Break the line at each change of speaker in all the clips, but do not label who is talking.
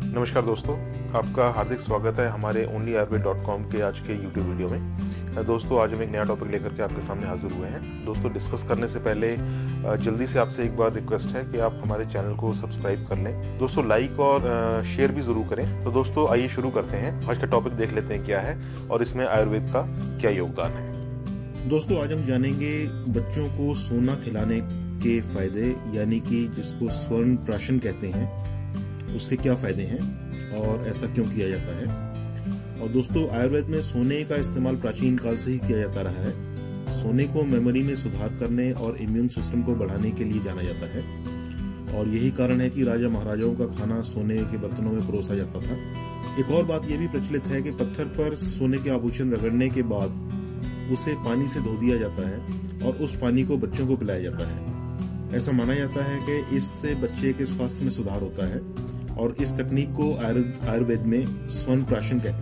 नमस्कार दोस्तों, आपका हार्दिक स्वागत है हमारे onlyayurved.com के आज के YouTube वीडियो में। दोस्तों, आज हम एक नया टॉपिक लेकर के आपके सामने हाजिर हुए हैं। दोस्तों, डिस्कस करने से पहले जल्दी से आपसे एक बार रिक्वेस्ट है कि आप हमारे चैनल को सब्सक्राइब कर लें। दोस्तों, लाइक और शेयर भी ज़रूर करें। तो दोस्तों, आइए शुरू करते हैं। आज का टॉपिक देख लेते हैं क्या है और इसमें आयुर्वेद का क्या योगदान है।
दोस्तों, आज हम जानेंगे बच्चों को सोना खिलाने के फायदे, यानी कि जिसको स्वर्ण प्राशन कहते हैं, उसके क्या फायदे हैं और ऐसा क्यों किया जाता है। और दोस्तों, आयुर्वेद में सोने का इस्तेमाल प्राचीन काल से ही किया जाता रहा है। सोने को मेमोरी में सुधार करने और इम्यून सिस्टम को बढ़ाने के लिए जाना जाता है और यही कारण है कि राजा महाराजाओं का खाना सोने के बर्तनों में परोसा जाता था। एक और बात यह भी प्रचलित है कि पत्थर पर सोने के आभूषण रगड़ने के बाद उसे पानी से धो दिया जाता है और उस पानी को बच्चों को पिलाया जाता है। ऐसा माना जाता है कि इससे बच्चे के स्वास्थ्य में सुधार होता है और इस तकनीक को आयुर्वेद में स्वर्ण प्राशन कहते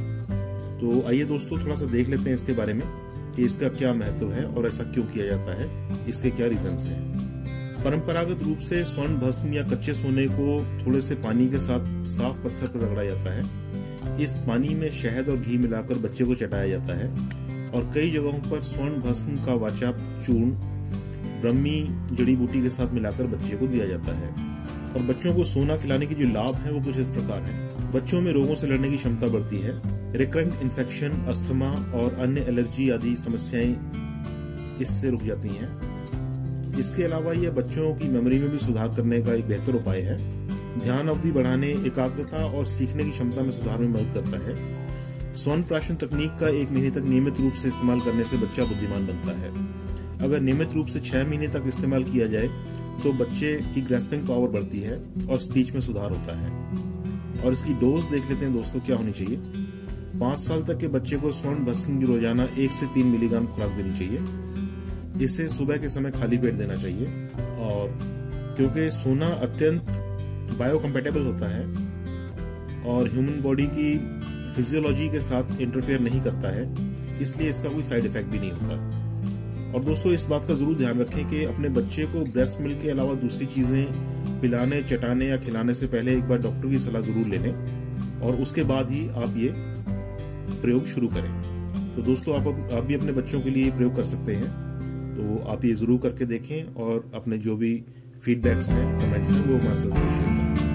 हैं। तो आइए दोस्तों, थोड़ा सा देख लेते हैं इसके बारे में कि इसका क्या महत्व है और ऐसा क्यों किया जाता है, इसके क्या रीजंस हैं। परंपरागत रूप से स्वर्ण भस्म या कच्चे सोने को थोड़े से पानी के साथ साफ पत्थर पर रगड़ा जाता है। इस पानी में शहद और घी मिलाकर बच्चे को चटाया जाता है और कई जगहों पर स्वर्ण भस्म का वाचा चूर्ण ब्रह्मी जड़ी बूटी के साथ मिलाकर बच्चे को दिया जाता है। और बच्चों को सोना खिलाने के जो लाभ हैं वो कुछ इस प्रकार हैं। बच्चों में रोगों से लड़ने की क्षमता बढ़ती है। रिकरेंट इन्फेक्शन, अस्थमा और अन्य एलर्जी आदि समस्याएं इससे रुक जाती हैं। इसके अलावा यह बच्चों की मेमोरी में भी सुधार करने का एक बेहतर उपाय है। ध्यान अवधि बढ़ाने, एकाग्रता और सीखने की क्षमता में सुधार में मदद करता है। स्वर्ण प्राशन तकनीक का 1 महीने तक नियमित रूप से इस्तेमाल करने से बच्चा बुद्धिमान बनता है। अगर नियमित रूप से 6 महीने तक इस्तेमाल किया जाए तो बच्चे की ग्रास्पिंग पावर बढ़ती है और स्पीच में सुधार होता है। और इसकी डोज देख लेते हैं दोस्तों क्या होनी चाहिए। 5 साल तक के बच्चे को स्वर्ण भस्म की रोजाना 1 से 3 मिलीग्राम खुराक देनी चाहिए। इसे सुबह के समय खाली पेट देना चाहिए। और क्योंकि सोना अत्यंत बायोकम्पेटेबल होता है और ह्यूमन बॉडी की फिजियोलॉजी के साथ इंटरफेयर नहीं करता है, इसलिए इसका कोई साइड इफेक्ट भी नहीं होता। और दोस्तों, इस बात का जरूर ध्यान रखें कि अपने बच्चे को ब्रेस्ट मिल्क के अलावा दूसरी चीजें पिलाने, चटाने या खिलाने से पहले एक बार डॉक्टर की सलाह जरूर ले लें और उसके बाद ही आप ये प्रयोग शुरू करें। तो दोस्तों, आप भी अपने बच्चों के लिए प्रयोग कर सकते हैं। तो आप ये जरूर करके देखें और अपने जो भी फीडबैक्स हैं, कमेंट्स हैं, वो हमारे साथ शेयर करें।